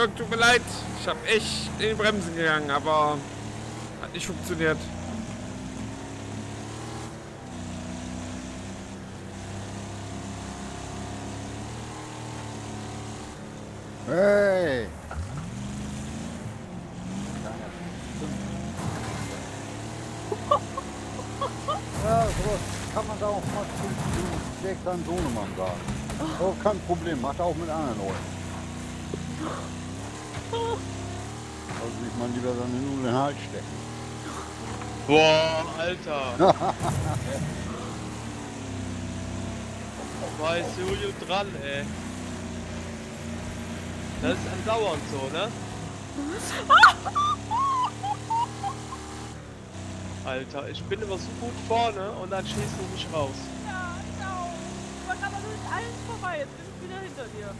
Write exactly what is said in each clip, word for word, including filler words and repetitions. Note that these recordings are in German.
Jörg, tut mir leid. Ich habe echt in die Bremsen gegangen, aber hat nicht funktioniert. Hey! Ja, sowas kann man da auch mal zu direkt seinem Sohnemann sagen. Oh, kein Problem, macht er auch mit anderen Leuten. Also sich mal lieber seine Nudeln in den Hals stecken. Boah, Alter. War ist Julio dran, ey. Das ist andauernd so, ne? Alter, ich bin immer so gut vorne und dann schießt du mich raus. Ja, ich auch. Ich war gerade mit allen vorbei, jetzt bin ich wieder hinter dir.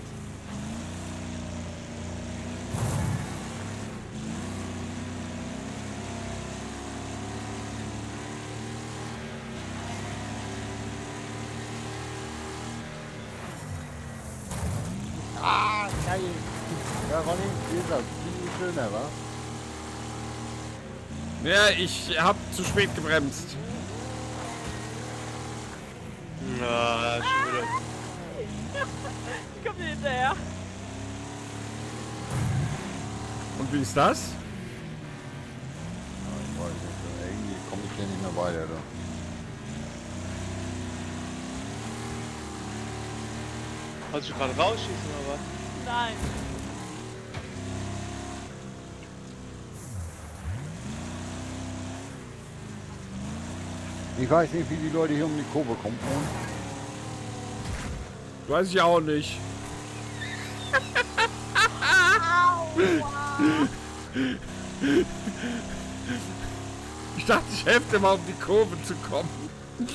Ah, geil! Ja, Ronny, wie ist das? Viel schöner, wa? Ja, ich habe zu spät gebremst. Na, schon wieder. Ich komm dir hinterher. Und wie ist das? Ja, ich weiß nicht, irgendwie komme ich hier nicht mehr weiter, da. Wolltest du gerade rausschießen oder was? Nein. Ich weiß nicht, wie die Leute hier um die Kurve kommen. Weiß ich auch nicht. Ich dachte, ich helfe dir mal, um die Kurve zu kommen.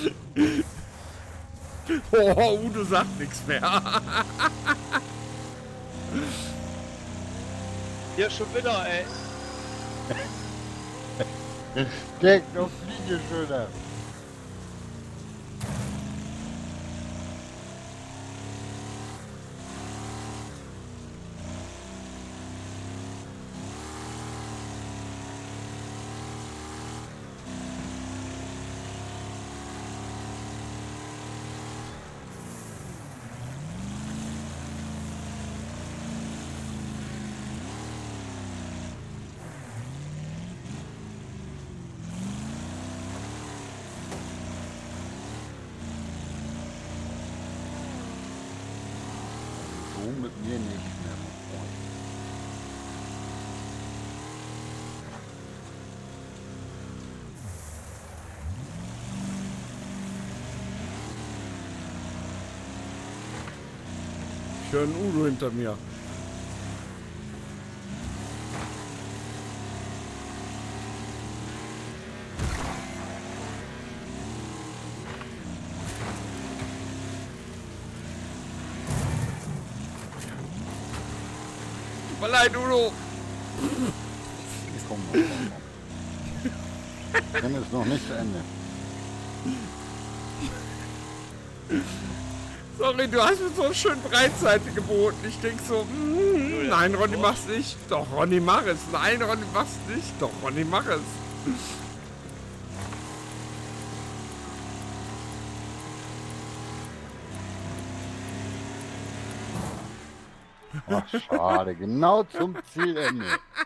Oh, Udo sagt nichts mehr. Hier schon wieder, ey. Gag, noch Fliege schöner. So mit mir nicht mehr, mein Freund. Ich höre einen Udo hinter mir. Tut mir leid, Udo. Ich komme noch. Ich bin jetzt noch nicht zu Ende. Sorry, du hast mir so schön Breitseite geboten. Ich denk so, mm, nein, Ronny, mach's nicht. Doch, Ronny, mach es. Nein, Ronny, mach's nicht. Doch, Ronny, mach es. Ach, schade, genau zum Zielende.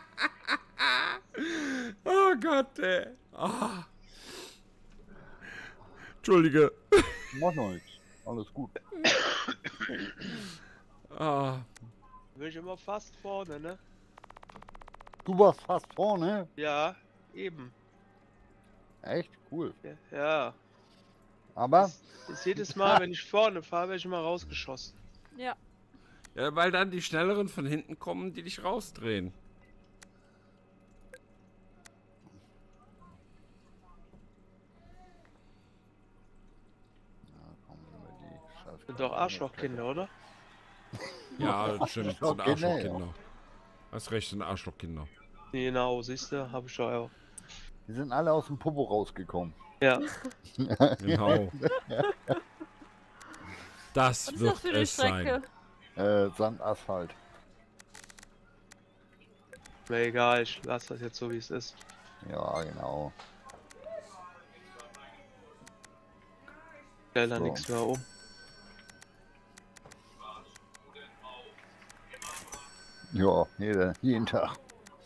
Oh Gott, ey. Ah. Entschuldige. Mach noch nichts. Alles gut. Ah. Bin ich immer fast vorne, ne? Du warst fast vorne. Ja, eben. Echt cool. Ja. ja. Aber Das, das jedes Mal, wenn ich vorne fahre, werde ich immer rausgeschossen. Ja. Ja, weil dann die Schnelleren von hinten kommen, die dich rausdrehen. Sind doch Arschlochkinder, oder? Ja, das stimmt. Sind Arschlochkinder, Arschlochkinder. Hast recht, sind Arschlochkinder. Genau, siehst du, habe ich doch auch. die sind alle aus dem Popo rausgekommen. Ja. Genau. Das Was ist das wird für eine es sein. Strecke? Äh, Sand, Asphalt. mir egal, ich lasse das jetzt so wie es ist. Ja, genau. Stell da So. nichts mehr um. Ja, jeder, jeden Tag.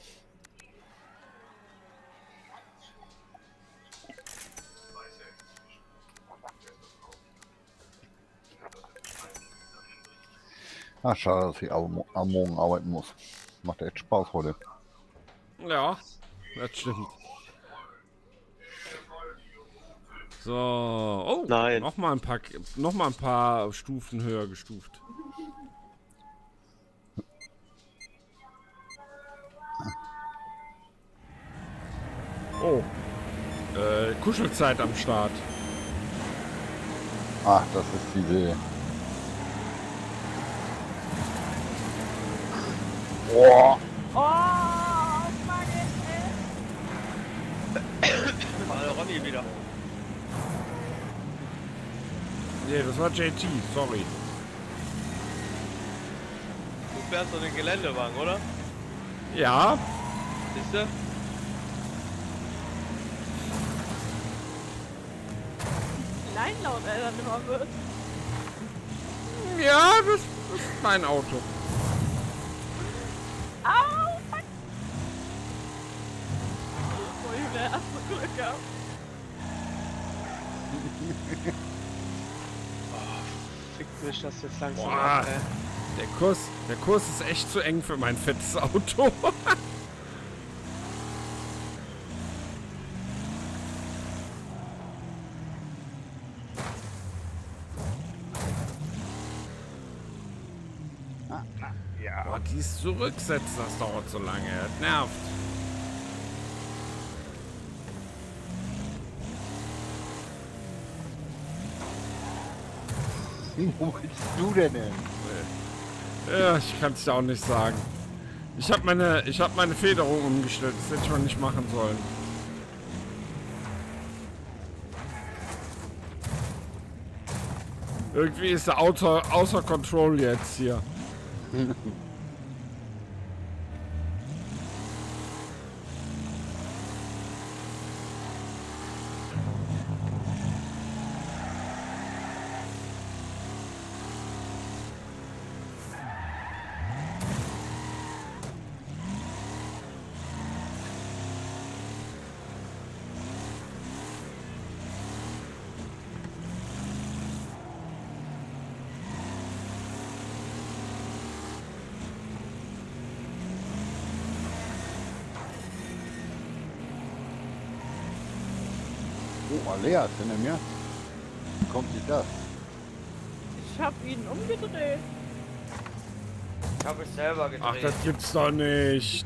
Ach, schade, dass ich am, am Morgen arbeiten muss. Macht echt Spaß heute. Ja, das stimmt. So, oh, Nein. noch mal ein paar, noch mal ein paar Stufen höher gestuft. Oh, äh, Kuschelzeit am Start. Ach, das ist diese... Boah, Oh, fuck it, ey. Mal Ronny wieder. Nee, das war J T, sorry. Du fährst doch den Geländewagen, oder? Ja, Siehst du? Kleinlaut er dann immer wird. ja, das ist mein Auto. Au, fuck. Oh, Junge, hast du Glück gehabt. Fickt mich das jetzt langsam Boah. ab, ey. Der Kurs, der Kurs ist echt zu eng für mein fettes Auto. ja. Boah, dieses Zurücksetzen, das dauert so lange. Das nervt. Wo willst du denn hin? Ja, ich kann es dir auch nicht sagen. Ich habe meine, ich habe meine Federung umgestellt. Das hätte ich mal nicht machen sollen. Irgendwie ist der Auto außer Control jetzt hier. Oh, Alea ist hinter mir. Wie kommt sich das? Ich hab ihn umgedreht. Ich habe es selber gedreht. Ach, das gibt's doch nicht.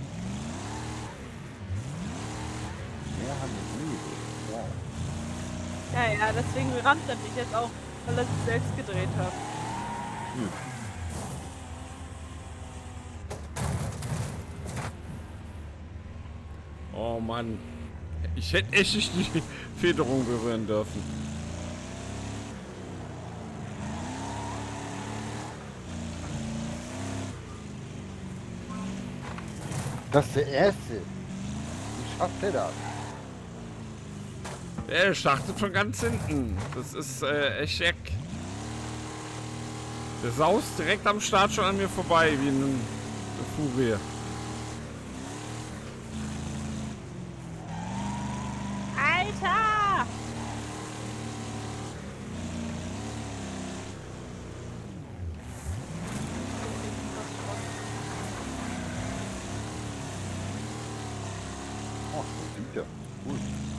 Mehr haben wir nie gesehen. Wow. Ja, ja, deswegen rammt er mich jetzt auch, weil er sich selbst gedreht hat. Oh Mann. Ich hätte echt nicht die Federung berühren dürfen. Das ist der erste. Wie schafft er das? Er startet von ganz hinten. Das ist äh, echt eck. Der saust direkt am Start schon an mir vorbei, wie ein, eine Furie. Alter! Oh, das sieht ja. Cool.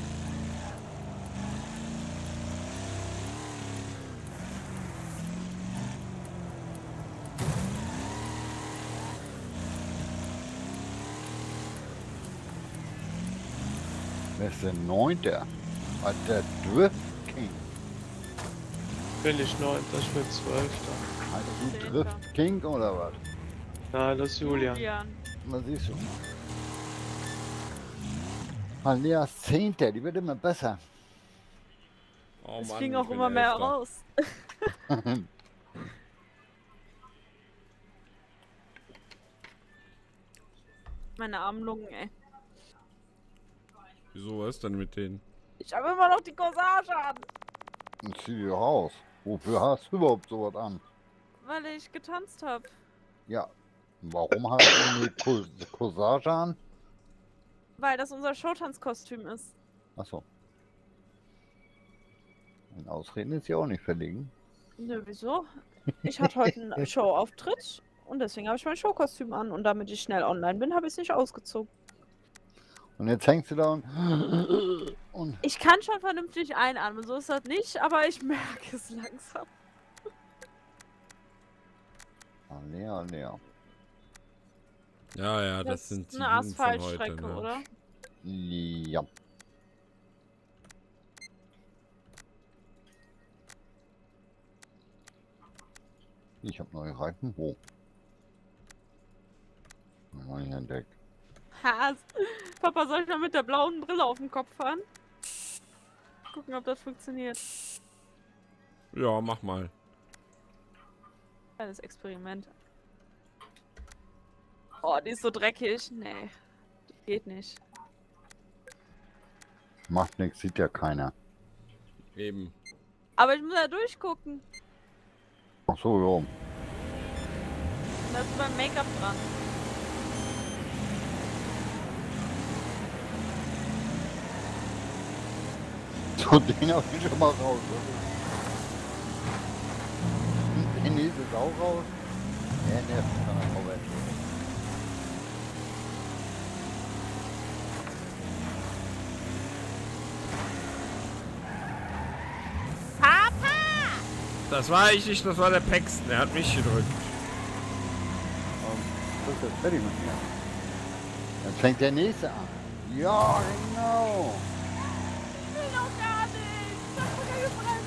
Wer ist der Neunte? Ah, der Drift King. Bin ich neunter, ich bin zwölfter. Heißt du Zehnter. Drift King oder was? Nein, das ist Julian. Julian. Na siehst du. Alea ist Zehnter, die wird immer besser. Oh Es Mann, ging ich auch bin immer mehr Elfter. raus. Meine armen Lungen, ey. Wieso, was ist denn mit denen? Ich habe immer noch die Corsage an. Dann zieh die doch aus. Wofür hast du überhaupt sowas an? Weil ich getanzt habe. Ja. Warum hast du eine Co Corsage an? Weil das unser Showtanzkostüm ist. Achso. Ein Ausreden ist ja auch nicht verlegen. Nö, wieso? Ich hatte heute einen Showauftritt und deswegen habe ich mein Showkostüm an. Und damit ich schnell online bin, habe ich es nicht ausgezogen. Und jetzt hängst du da und... und Ich kann schon vernünftig einatmen, so ist das nicht, aber ich merke es langsam. Alea, Alea. Ja, ja, das, sind die eine Jugend von heute, Asphaltstrecke, ne? oder? Ja. Ich habe neue Reifen. Wo? Noch nicht entdeckt. Ha, Papa, soll ich mal mit der blauen Brille auf dem Kopf fahren? Gucken, ob das funktioniert. Ja, mach mal. Kleines Experiment. Oh, die ist so dreckig. Nee, das geht nicht. Macht nichts, sieht ja keiner. Eben. Aber ich muss ja durchgucken. Ach so, ja. Da ist beim Make-up dran. So, den hab ich schon mal raus. Den ist es auch raus. Ja, der ist dann auch weg. Papa! Das war ich nicht, das war der Paxton. Der hat mich gedrückt. Und das ist jetzt fertig mit mir. Dann fängt der nächste an. Ja, genau. Ich will doch gar nicht! Ich hab sogar gebremst!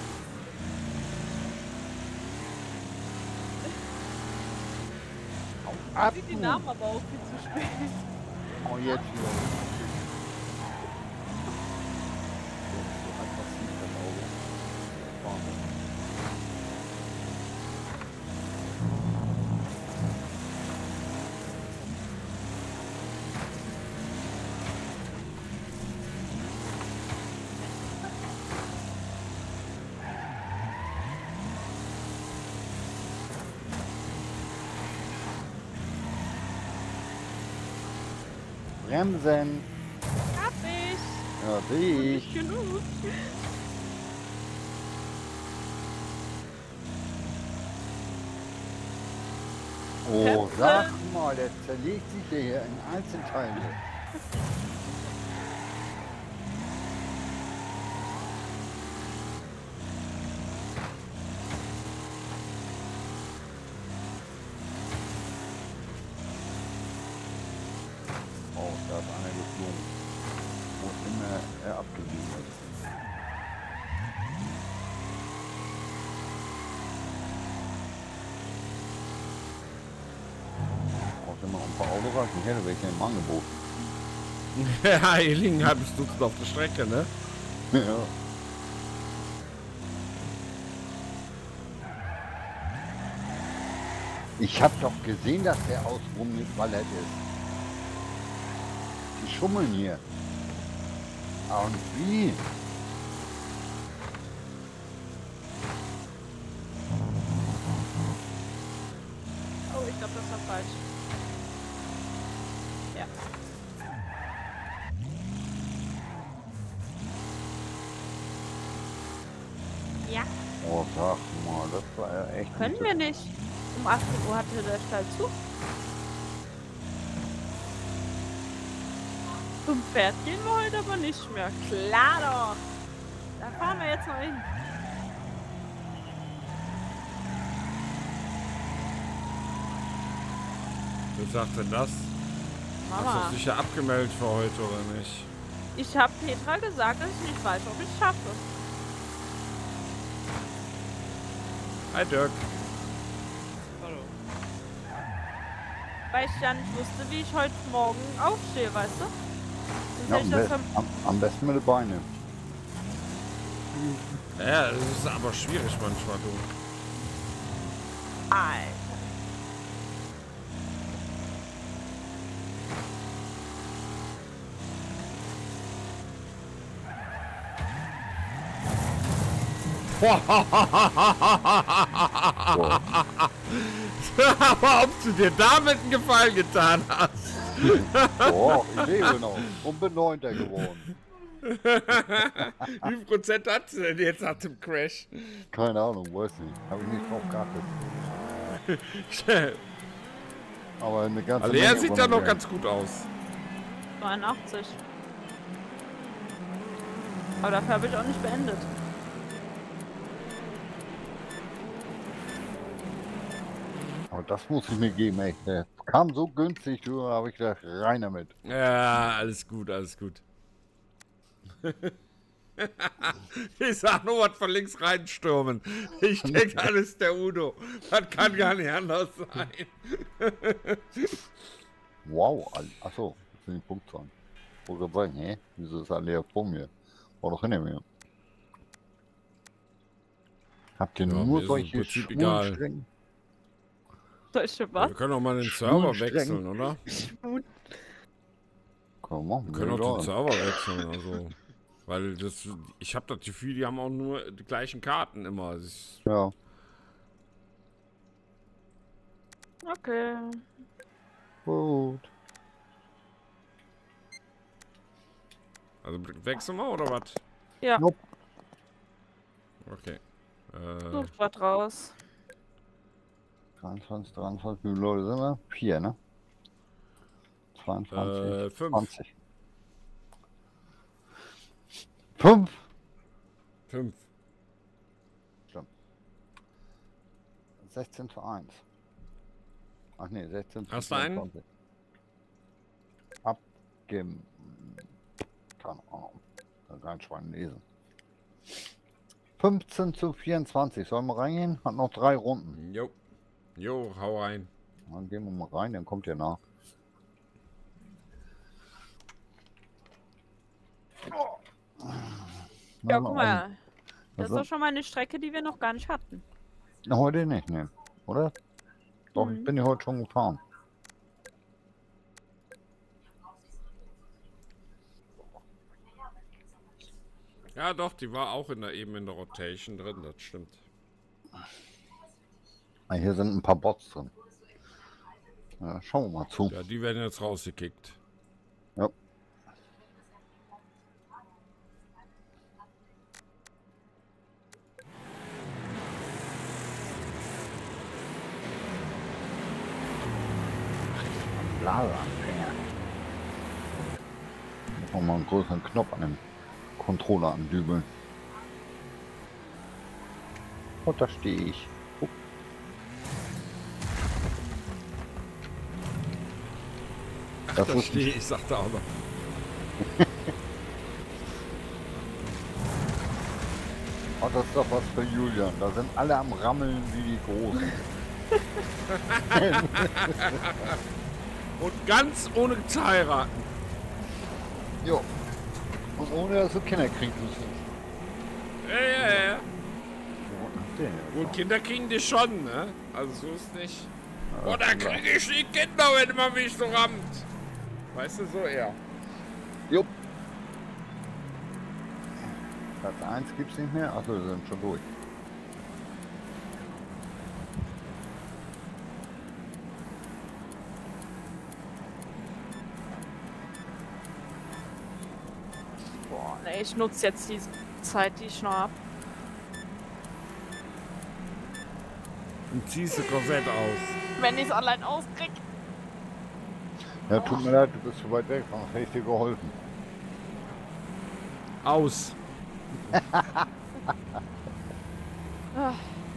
Ab. Sieht die Namen aber auch viel zu spät. Oh, jetzt wieder. So aggressiv das Auge. Wahnsinn. Bremsen. Hab ich! Ja, sehe Nicht ich. genug. Oh, Bremsen. sag mal, der zerlegt sich ja hier in Einzelteile. Oh, da ist einer geflogen. Wo immer er abgeblieben ist. Braucht immer noch ein paar Autoreifen. Ich hätte welche im Angebot. Ja, hier liegen ein halbes Dutzend auf der Strecke, ne? Ja. Ich hab doch gesehen, dass der außenrum geballert ist. Die schummeln hier. Ah, und wie? Oh, ich glaube, das war falsch. Ja. Ja, Oh, sag mal, das war ja echt... können wir nicht. Um achtzehn Uhr hatte der Stall zu. Zum Pferd gehen wir heute aber nicht mehr. Klar doch. Da fahren wir jetzt noch hin. Wer sagt denn das? Hast Mama, du dich ja abgemeldet für heute, oder nicht? ich habe Petra gesagt, dass ich nicht weiß, ob ich es schaffe. Hi Dirk. Hallo. Weil ich ja nicht wusste, wie ich heute Morgen aufstehe, weißt du? Sonst Ja, hätte am, ich das be schon... am, am besten mit den Beinen. Ja, das ist aber schwierig manchmal, du. Alter. Aber ob du dir damit einen Gefallen getan hast. Doch, ich lebe noch und bin Neunter geworden. Wie viel Prozent hat du denn jetzt nach dem Crash? Keine Ahnung, weiß nicht. Habe ich nicht drauf geachtet. Aber eine ganze Also er Menge sieht ja noch Runden ganz gut aus. neunundachtzig. Aber dafür habe ich auch nicht beendet. Aber das muss ich mir geben, echt. Der kam so günstig, du, habe ich gedacht, rein damit. Ja, alles gut, alles gut. Ich sag nur was von links reinstürmen. Ich denke, alles der Udo. Das kann gar nicht anders sein. Wow, Al- achso, das sind die Punktzahlen. Wo gerade sagen, hä? Wieso ist alle vor mir? War doch hinter mir. Habt ihr Ja, mir nur ist im solche Prinzip egal. Schwulensträngen? Solche was? Wir können auch mal den Server Schwulenstreng. wechseln, oder? Können wir machen, Wir können mir auch den egal. Server wechseln, also. Weil das, ich habe das Gefühl, die haben auch nur die gleichen Karten immer. Das ist, Ja, Okay. gut. also wechseln wir oder was? Ja, Nope. Okay. Äh, sucht was raus. dreiundzwanzig, dreiundzwanzig, wie viele Leute sind wir? Vier, ne? zweiundzwanzig, äh, fünf. zwanzig. Fünf? Fünf. sechzehn zu eins. Ach nee, sechzehn zu Hast du einen? vierundzwanzig. Abgeben. Keine Ahnung. Kann kein Schwein lesen. fünfzehn zu vierundzwanzig. Sollen wir reingehen? Hat noch drei Runden. Jo. Jo, hau rein. Dann gehen wir mal rein, dann kommt ihr nach. Ja, guck mal. Das ist Also- doch schon mal eine Strecke, die wir noch gar nicht hatten. Na, heute nicht, ne? Oder? Doch, ich Mhm. bin ja heute schon gefahren. Ja, doch, die war auch in der, eben in der Rotation drin, das stimmt. Ah, hier sind ein paar Bots drin. Ja, schauen wir mal zu. Ja, die werden jetzt rausgekickt. Ja. Blaseanfänger. Muss man mal einen größeren Knopf an dem Controller andübeln. Und da stehe ich. Guck. Ach, Das da ist- stehe ich, sagt er auch noch. Oh, das ist doch was für Julian. Da sind alle am Rammeln wie die Großen. Und ganz ohne zu heiraten. Jo. Und ohne dass du Kinder kriegst. Ja, ja, ja. Wo habt ihr denn Und Kinder kriegen die schon, ne? Also so ist nicht. Ja, Oder kriege ich die Kinder, wenn man mich so rammt. Weißt du, so eher. Jupp. Platz eins gibt's nicht mehr. Achso, wir sind schon durch. Boah, nee, ich nutze jetzt die Zeit, die ich noch hab. Und ziehst du Korsett aus. Wenn ich es allein auskrieg. Ja, tut mir leid, du bist zu weit weg. Sonst hätte ich dir geholfen. Aus. Ah,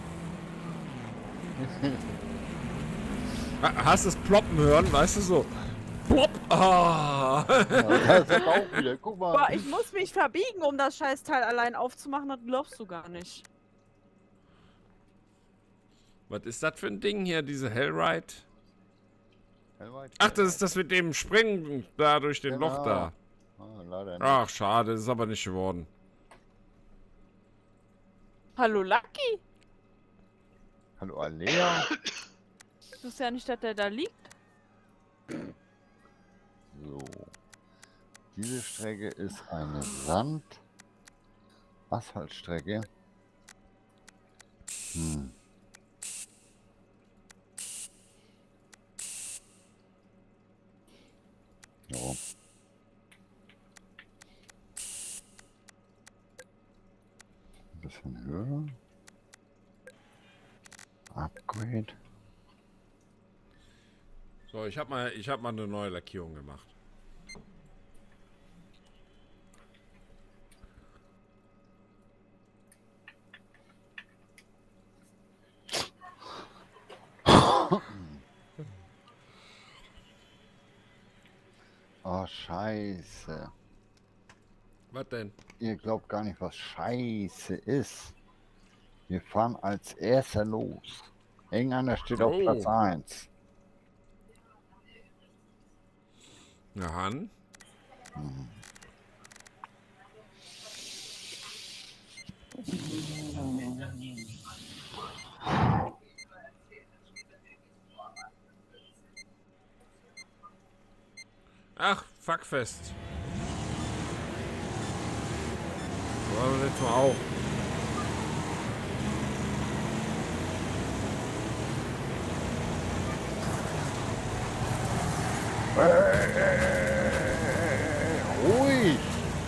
Ha- Hast du es ploppen hören, weißt du so? Plopp! Ah. Ja, da ist er auch wieder. Guck mal. boah, ich muss mich verbiegen, um das Scheißteil allein aufzumachen, das glaubst du gar nicht. Was ist das für ein Ding hier, diese Hellride? Hellweit. Ach, das ist das mit dem Springen da durch den Loch da. Ah, leider nicht. Ach, schade, das ist aber nicht geworden. Hallo Lucky? Hallo Alea. Du wusstest ja nicht, dass der da liegt. So. Diese Strecke ist eine Sand. Asphaltstrecke. Von Höhe. Upgrade. So, ich habe mal, ich habe mal eine neue Lackierung gemacht. Oh, scheiße. Was denn? Ihr glaubt gar nicht, was scheiße ist. Wir fahren als erster los. Irgendeiner steht auf Oh. Platz eins. Na, Han? Ach, Fuckfest. So haben wir jetzt mal auch. Ruhig!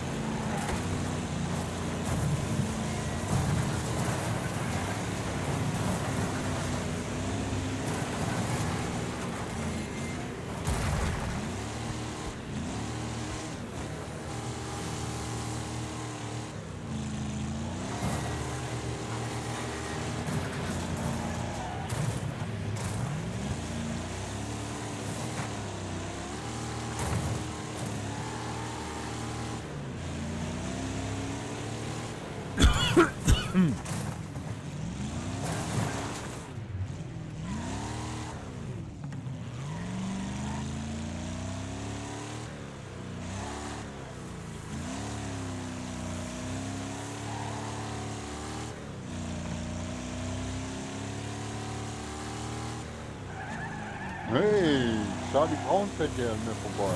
Hey, Charlie Brown fährt hier an mir vorbei.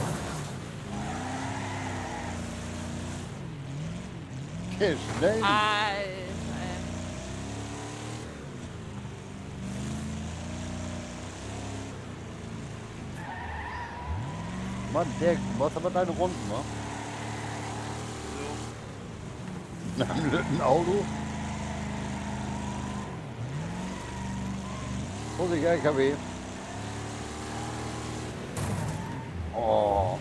Der ist schnell. Alter. Mann, der, du machst aber deine Runden, wa? So. In einem blöden Auto. Vorsicht, L K W. Oh.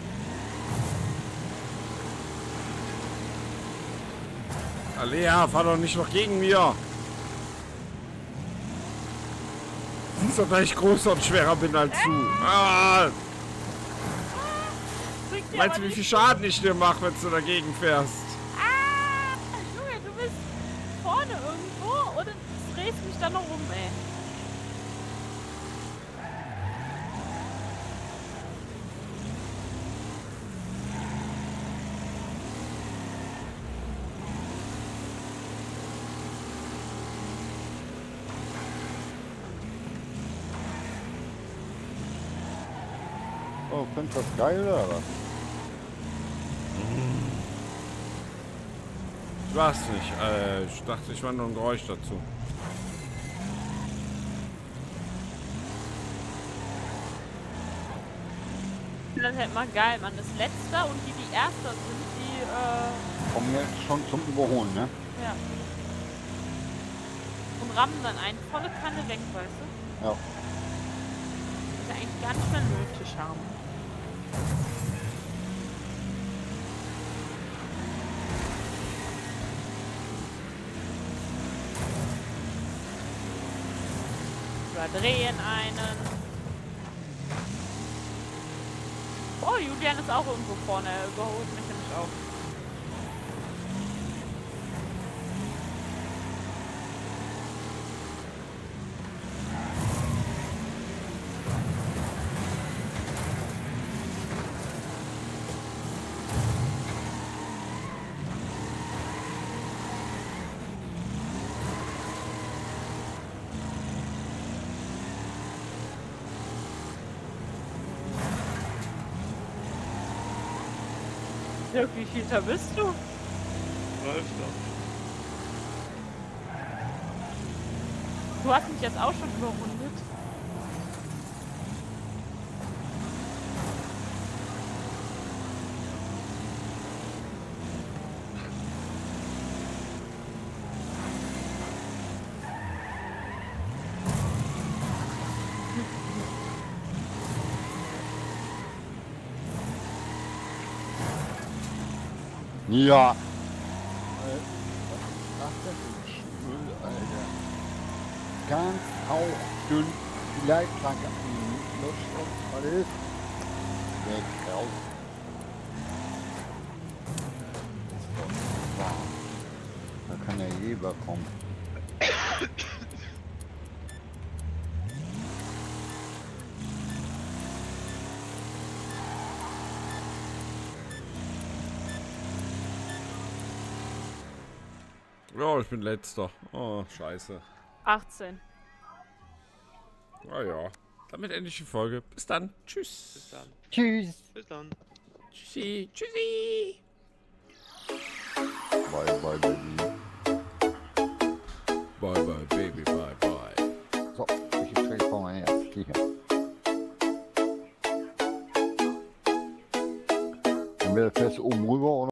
Alea, fahr doch nicht noch gegen mir. Siehst doch, dass ich größer und schwerer bin als du. Ah, Bringt dir meinst aber du, wie nicht- viel Schaden ich dir mache, wenn du dagegen fährst? Ah, Junge, du bist vorne irgendwo und drehst mich dann noch um, ey. Oh, findest du das geil oder was? Ich weiß nicht. Äh, ich dachte, ich war nur ein Geräusch dazu. Das ist halt mal geil, man ist letzter und die, die erster sind, die, äh, Kommen jetzt schon zum Überholen, ne? ja. Und rammen dann einen volle Kanne weg, weißt du? Ja. Ist ja eigentlich gar nicht mehr nötig haben. Überdrehen einen. Oh, Julian ist auch irgendwo vorne. Er überholt mich nämlich auch. Dirk, wie viel da bist du? Läuft doch. Du hast mich jetzt auch schon überrundet. Ja. Äh, was ist das denn für ein Müll, Alter? Ganz hauchdünn. Die Leitplanke lutscht und was ist? Weg, raus. Das ist doch nicht wahr. Da kann der Jäger kommen. Ja, ich bin letzter. Oh, scheiße. achtzehn. Ah ja. Damit endlich die Folge. Bis dann. Tschüss. Bis dann. Tschüss. Bis dann. Tschüssi. Tschüssi. Bye, bye, baby.